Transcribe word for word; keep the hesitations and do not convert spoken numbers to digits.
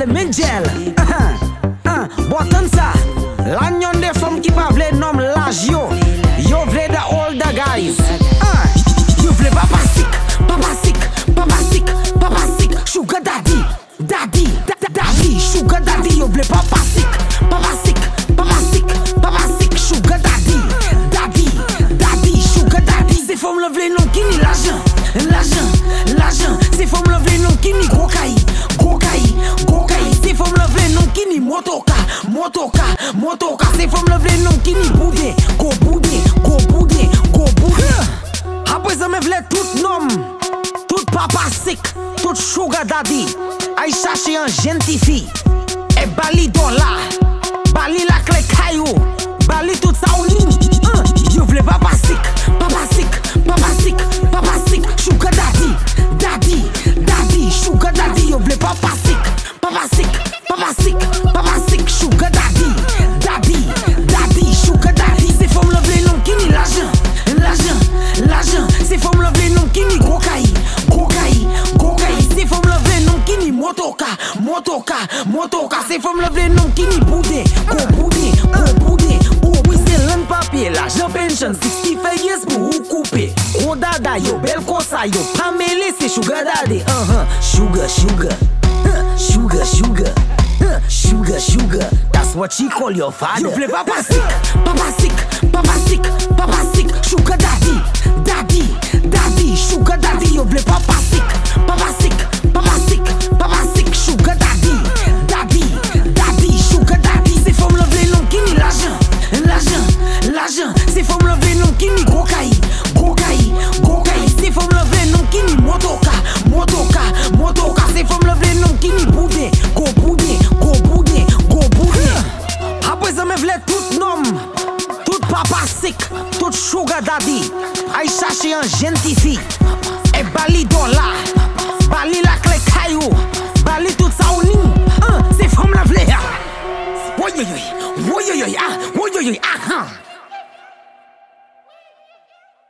vle men gel. Botan sa, lan yon de fom ki pa vle nom laj yo. Yo vle da older guys. Yo vle papa sik, papa sik, papa sik, papa sik. Sugar daddy, daddy, daddy, sugar daddy. Yo vle papa sik, papa sik, papa sik, papa sik. Sugar daddy, daddy, daddy, sugar daddy. Se fom le vle non ki ni l'argent, l'argent, l'argent. Se fom le vle non ki ni gros caille, gros caille, gros caille. Se fom le vle non ki ni motoka, motoka, motoka. Se fom le vle non ki ni boudé, go boudé, go boudé, go boudé. Apre se me vle tout nom, tout papa sik, tout sugar daddy. Ay chache un gentifi, e bali dola, bali la clé caillou, bali tout sa ou ni. Yo vle papa sik, papa sik, papa sik, papa sik. Sugar daddy, daddy, daddy, sugar daddy. Yo vle papa sik, papa sik, papa sik, papa sik. Sugar daddy, daddy, daddy, sugar daddy. Se fom le vle non ki ni l'argent, l'argent, l'argent. Se fom le vle non ki ni gros caille, gros caille, gros caille. Se fom le vle non ki ni motoka, motoka, motoka. Se fom le vle non ki ni boudé, go boudé, go boudé, go boudé. L'an papier, l'argent pension, sixty-five years pour ou couper. Gros dada yo, bel kosa yo, pa mele se sugar daddy. Uh-huh, sugar, sugar, uh, sugar, sugar, uh, sugar, sugar. That's what she call your father. Yo vle papa sik, papa sik, papa sik, papa sik. Sugar daddy, daddy, daddy, sugar daddy. Yo vle papa sik, papa sik, papa sik, papa sik. Sugar daddy, daddy, daddy, sugar daddy. Se fom le vle non ki ni l'argent, l'argent, l'argent. Se fom le vle non ki ni gros caille, gros caille, gros caille. Se fom le vle non ki ni motoka, motoka, motoka. Se fom le vle non ki ni boudé, go boudé, go boudé, go boudé. Apre se me vle tout nom, tout papa sik, tout sugar daddy. Ay chache un gentifi, e bali dola, bali la clé caillou, bali tout sa ou ni.